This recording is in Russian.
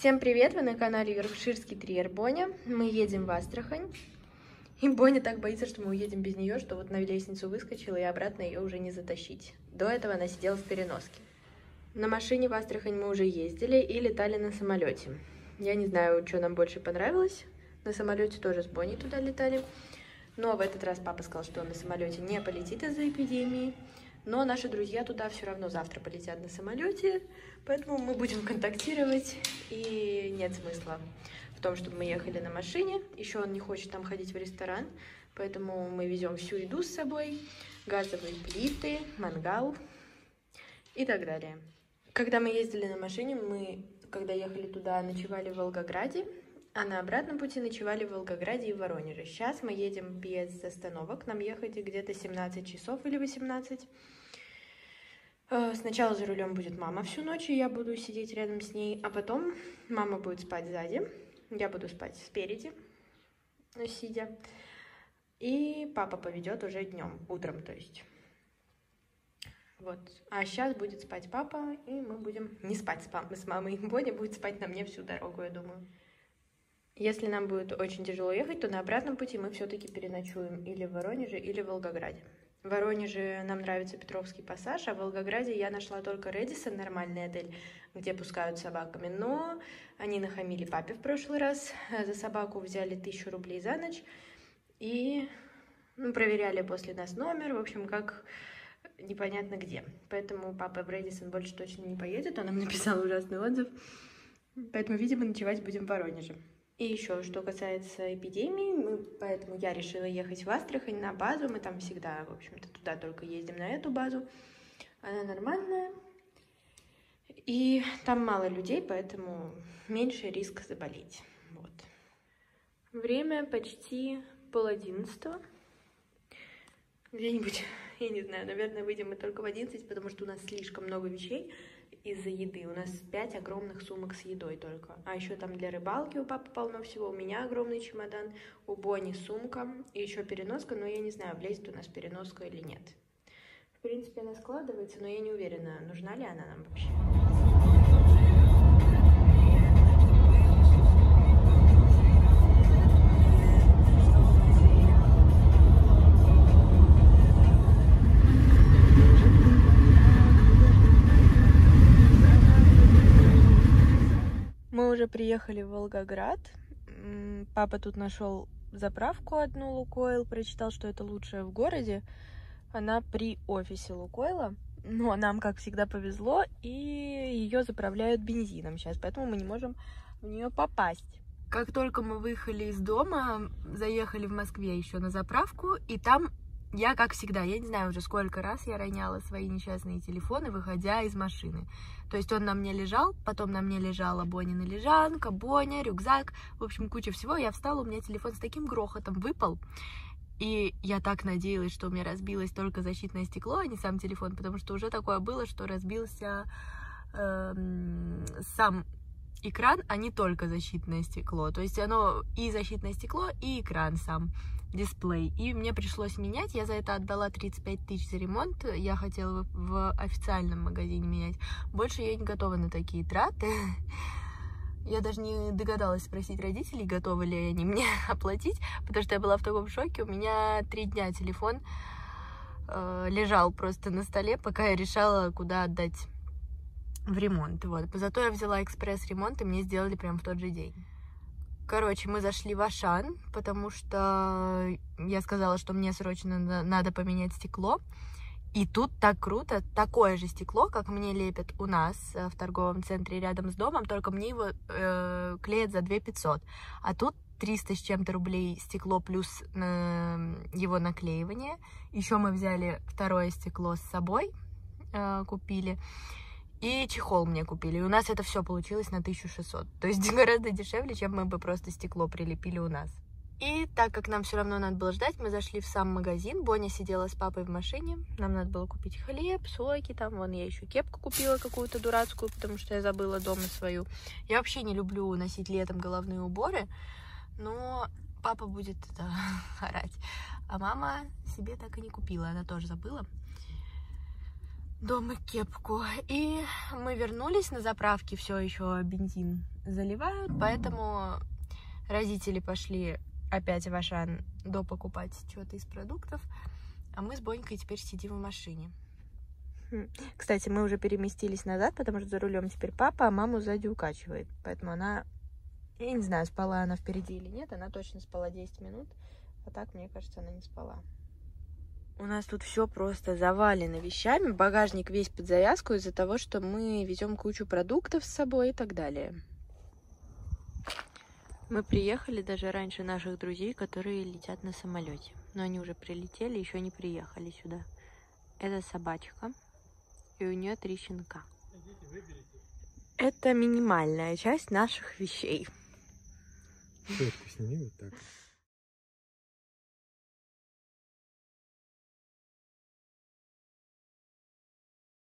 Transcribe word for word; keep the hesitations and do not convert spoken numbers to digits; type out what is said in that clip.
Всем привет! Вы на канале Йоркширский терьер Боня. Мы едем в Астрахань. И Боня так боится, что мы уедем без нее, что вот на лестницу выскочила, и обратно ее уже не затащить. До этого она сидела в переноске. На машине в Астрахань мы уже ездили и летали на самолете. Я не знаю, что нам больше понравилось. На самолете тоже с Боней туда летали. Но в этот раз папа сказал, что он на самолете не полетит из-за эпидемии. Но наши друзья туда все равно завтра полетят на самолете, поэтому мы будем контактировать, и нет смысла в том, чтобы мы ехали на машине. Еще он не хочет там ходить в ресторан, поэтому мы везем всю еду с собой, газовые плиты, мангал и так далее. Когда мы ездили на машине, мы, когда ехали туда, ночевали в Волгограде, а на обратном пути ночевали в Волгограде и в Воронеже. Сейчас мы едем без остановок, нам ехать где-то семнадцать часов или восемнадцать. Сначала за рулем будет мама всю ночь, и я буду сидеть рядом с ней, а потом мама будет спать сзади, я буду спать спереди, сидя, и папа поведет уже днем, утром, то есть. Вот. А сейчас будет спать папа, и мы будем не спать с, папой, с мамой. Боня будет спать на мне всю дорогу, я думаю. Если нам будет очень тяжело ехать, то на обратном пути мы все-таки переночуем или в Воронеже, или в Волгограде. В Воронеже нам нравится Петровский пассаж, а в Волгограде я нашла только Редисон, нормальный отель, где пускают собаками. Но они нахамили папе в прошлый раз, за собаку взяли тысячу рублей за ночь и ну, проверяли после нас номер, в общем, как непонятно где. Поэтому папа в Редисон больше точно не поедет, он нам написал ужасный отзыв. Поэтому, видимо, ночевать будем в Воронеже. И еще, что касается эпидемии, мы, поэтому я решила ехать в Астрахань на базу. Мы там всегда, в общем-то, туда только ездим, на эту базу. Она нормальная. И там мало людей, поэтому меньше риск заболеть. Вот. Время почти пол одиннадцатого. Где-нибудь, я не знаю, наверное, выйдем мы только в одиннадцать, потому что у нас слишком много вещей из-за еды. У нас пять огромных сумок с едой только. А еще там для рыбалки у папы полно всего. У меня огромный чемодан, у Бони сумка и еще переноска, но я не знаю, влезет у нас переноска или нет. В принципе, она складывается, но я не уверена, нужна ли она нам вообще. Мы уже приехали в Волгоград. Папа тут нашел заправку одну Лукойл, прочитал, что это лучшая в городе. Она при офисе Лукойла. Но нам, как всегда, повезло, и ее заправляют бензином сейчас, поэтому мы не можем в нее попасть. Как только мы выехали из дома, заехали в Москве еще на заправку, и там я, как всегда, я не знаю уже сколько раз я роняла свои несчастные телефоны, выходя из машины. То есть он на мне лежал, потом на мне лежала Бонина лежанка, Боня, рюкзак, в общем, куча всего. Я встала, у меня телефон с таким грохотом выпал. И я так надеялась, что у меня разбилось только защитное стекло, а не сам телефон, потому что уже такое было, что разбился э, сам экран, а не только защитное стекло. То есть оно и защитное стекло, и экран сам, дисплей. И мне пришлось менять. Я за это отдала тридцать пять тысяч за ремонт. Я хотела в официальном магазине менять. Больше я не готова на такие траты. Я даже не догадалась спросить родителей, готовы ли они мне оплатить, потому что я была в таком шоке. У меня три дня телефон э, лежал просто на столе, пока я решала, куда отдать в ремонт. Вот. Зато я взяла экспресс-ремонт, и мне сделали прям в тот же день. Короче, мы зашли в Ашан, потому что я сказала, что мне срочно надо поменять стекло. И тут так круто, такое же стекло, как мне лепят у нас в торговом центре рядом с домом, только мне его э, клеят за две тысячи пятьсот. А тут триста с чем-то рублей стекло плюс э, его наклеивание. Еще мы взяли второе стекло с собой, э, купили. И чехол мне купили. И у нас это все получилось на тысячу шестьсот. То есть гораздо дешевле, чем мы бы просто стекло прилепили у нас. И так как нам все равно надо было ждать, мы зашли в сам магазин. Боня сидела с папой в машине. Нам надо было купить хлеб, соки. Там, вон, я еще кепку купила какую-то дурацкую, потому что я забыла дома свою. Я вообще не люблю носить летом головные уборы, но папа будет это, орать. А мама себе так и не купила, она тоже забыла. дома кепку. И мы вернулись на заправке, все еще бензин заливают, поэтому родители пошли опять в Ашан допокупать что-то из продуктов, а мы с Бонькой теперь сидим в машине. Кстати, мы уже переместились назад, потому что за рулем теперь папа, а маму сзади укачивает. Поэтому она, я не знаю, спала она впереди или нет, она точно спала десять минут, а так, мне кажется, она не спала. У нас тут все просто завалено вещами, багажник весь под завязку из-за того, что мы везем кучу продуктов с собой и так далее. Мы приехали даже раньше наших друзей, которые летят на самолете. Но они уже прилетели, еще не приехали сюда. Это собачка, и у нее три щенка. Это минимальная часть наших вещей. Фотку сними вот так.